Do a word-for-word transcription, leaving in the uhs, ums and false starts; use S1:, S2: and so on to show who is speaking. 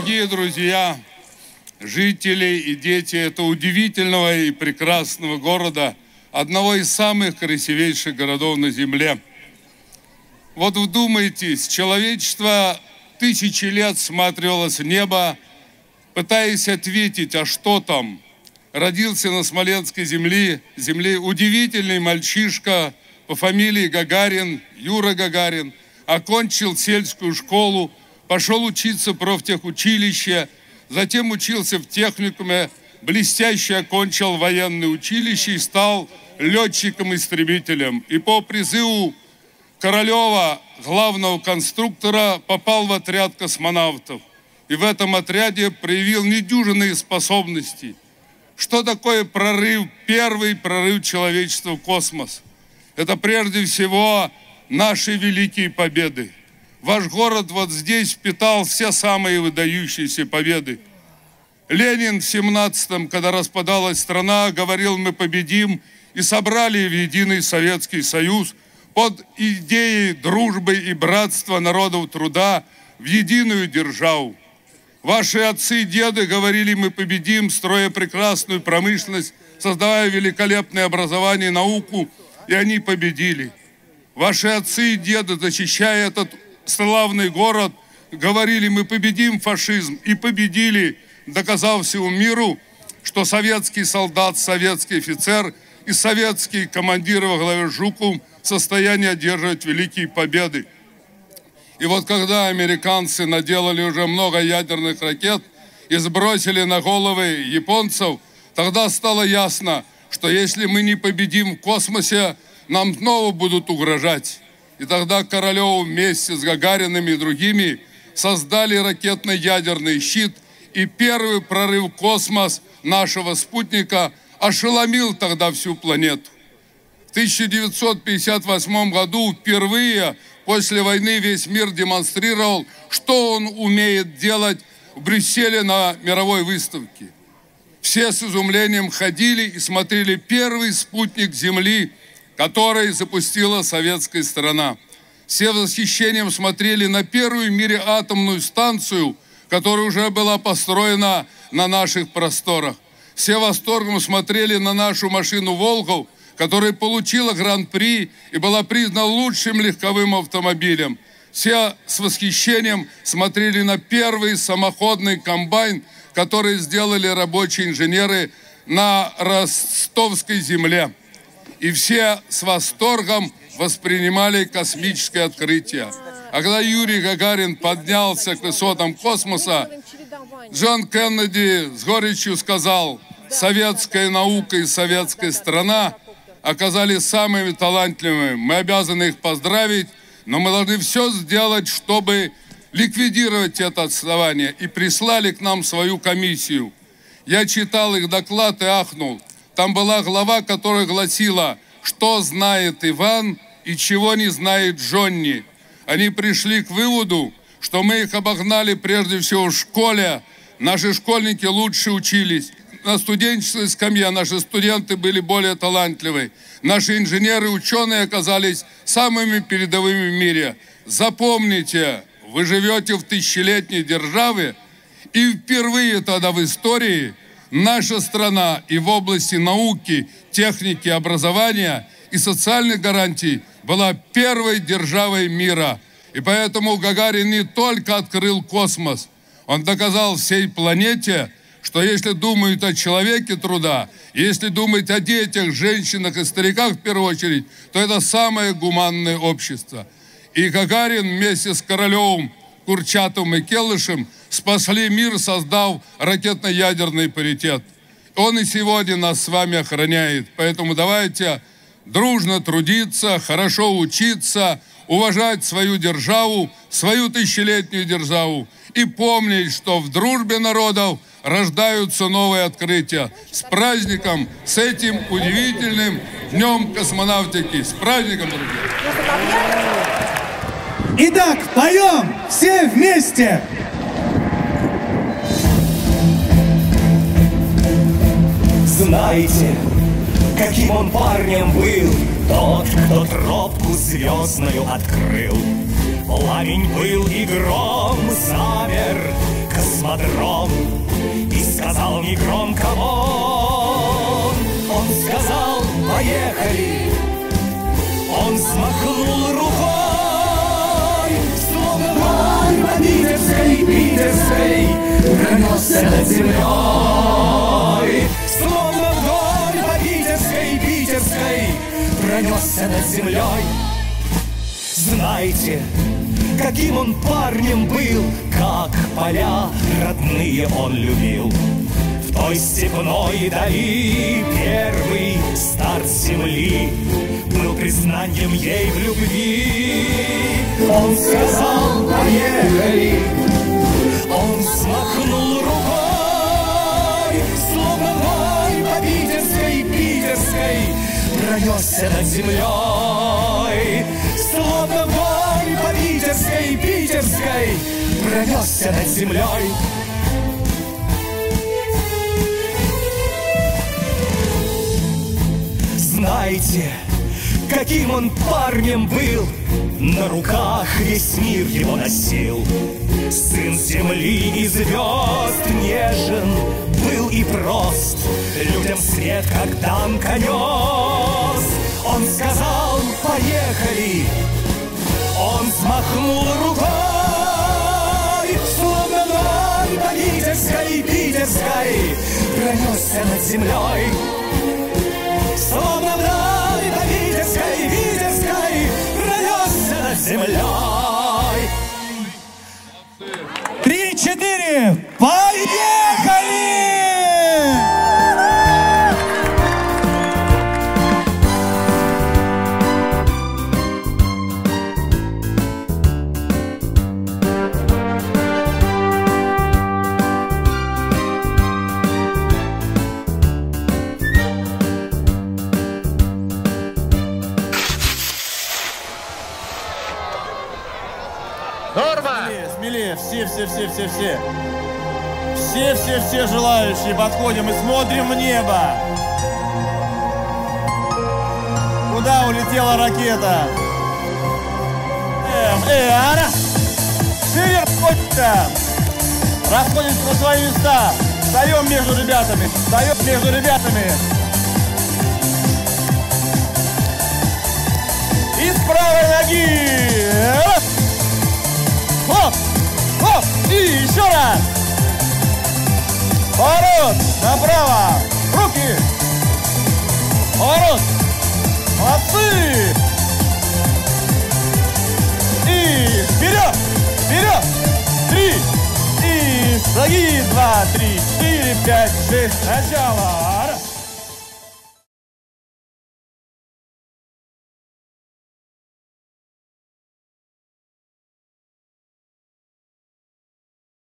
S1: Дорогие друзья, жители и дети этого удивительного и прекрасного города, одного из самых красивейших городов на земле. Вот вдумайтесь, человечество тысячи лет всматривалось в небо, пытаясь ответить, а что там? Родился на Смоленской земле, земле удивительный мальчишка по фамилии Гагарин, Юра Гагарин, окончил сельскую школу, пошел учиться в профтехучилище, затем учился в техникуме, блестяще окончил военное училище и стал летчиком-истребителем. И по призыву Королева, главного конструктора, попал в отряд космонавтов. И в этом отряде проявил недюжинные способности. Что такое прорыв, первый прорыв человечества в космос? Это прежде всего наши великие победы. Ваш город вот здесь впитал все самые выдающиеся победы. Ленин в семнадцатом, когда распадалась страна, говорил: мы победим, и собрали в единый Советский Союз под идеей дружбы и братства народов труда в единую державу. Ваши отцы и деды говорили: мы победим, строя прекрасную промышленность, создавая великолепное образование и науку, и они победили. Ваши отцы и деды, защищая этот славный город, говорили: мы победим фашизм, и победили, доказав всему миру, что советский солдат, советский офицер и советский командир во главе Жуков в состоянии одерживать великие победы. И вот когда американцы наделали уже много ядерных ракет и сбросили на головы японцев, тогда стало ясно, что если мы не победим в космосе, нам снова будут угрожать. И тогда Королев вместе с Гагариным и другими создали ракетно-ядерный щит, и первый прорыв в космос нашего спутника ошеломил тогда всю планету. В тысяча девятьсот пятьдесят восьмом году впервые после войны весь мир демонстрировал, что он умеет делать в Брюсселе на мировой выставке. Все с изумлением ходили и смотрели первый спутник Земли, который запустила советская страна. Все с восхищением смотрели на первую в мире атомную станцию, которая уже была построена на наших просторах. Все восторгом смотрели на нашу машину «Волгов», которая получила гран-при и была признана лучшим легковым автомобилем. Все с восхищением смотрели на первый самоходный комбайн, который сделали рабочие инженеры на Ростовской земле. И все с восторгом воспринимали космическое открытие. А когда Юрий Гагарин поднялся к высотам космоса, Джон Кеннеди с горечью сказал: советская наука и советская страна оказались самыми талантливыми. Мы обязаны их поздравить, но мы должны все сделать, чтобы ликвидировать это отставание. И прислали к нам свою комиссию. Я читал их доклад и ахнул. Там была глава, которая гласила: что знает Иван и чего не знает Джонни. Они пришли к выводу, что мы их обогнали прежде всего в школе. Наши школьники лучше учились. На студенческой скамье наши студенты были более талантливы. Наши инженеры и ученые оказались самыми передовыми в мире. Запомните, вы живете в тысячелетней державе, и впервые тогда в истории наша страна и в области науки, техники, образования и социальных гарантий была первой державой мира. И поэтому Гагарин не только открыл космос, он доказал всей планете, что если думают о человеке труда, если думают о детях, женщинах и стариках в первую очередь, то это самое гуманное общество. И Гагарин вместе с Королевым, Курчатовым и Келышем спасли мир, создав ракетно-ядерный паритет. Он и сегодня нас с вами охраняет. Поэтому давайте дружно трудиться, хорошо учиться, уважать свою державу, свою тысячелетнюю державу и помнить, что в дружбе народов рождаются новые открытия. С праздником, с этим удивительным днем космонавтики. С праздником, друзья!
S2: Итак, поем все вместе!
S3: Знаете, каким он парнем был тот, кто тропку звездную открыл? Пламень был и гром замер, космодром и сказал негромко он. Он сказал: поехали. Он смахнул рукой, словно вой по питерской, питерской пронесся над землей. Словно вдоль по питерской, питерской пронесся над землей. Знаете, каким он парнем был, как поля родные он любил. В той степной дали первый старт земли был признанием ей в любви. Он сказал: поехали. Он смахнул рукой, словно вой по питерской, питерской пронесся над землей. Словно вой по питерской, питерской пронесся над землей. Знаете, каким он парнем был, на руках весь мир его носил. Сын земли и звезд, нежен был и прост, людям свет как танка нес. Он сказал: поехали. Он смахнул рукой, словно вой по питерской, питерской пронесся над землей. Словно вдаль по питерской, питерской пронесся над землей.
S2: Три-четыре, поехали!
S4: Смелее, все, все, все, все, все. Все, все, все желающие подходим и смотрим в небо. Куда улетела ракета? Эм, э, ара! Все расходимся! Расходимся на свои места! Встаем между ребятами! Встаем между ребятами! И с правой ноги! Хоп! Хоп! И еще раз! Поворот! Направо! Руки! Поворот! Молодцы! И вперед! Вперед! Три! И шаги! Два, три, четыре, пять, шесть! Начало!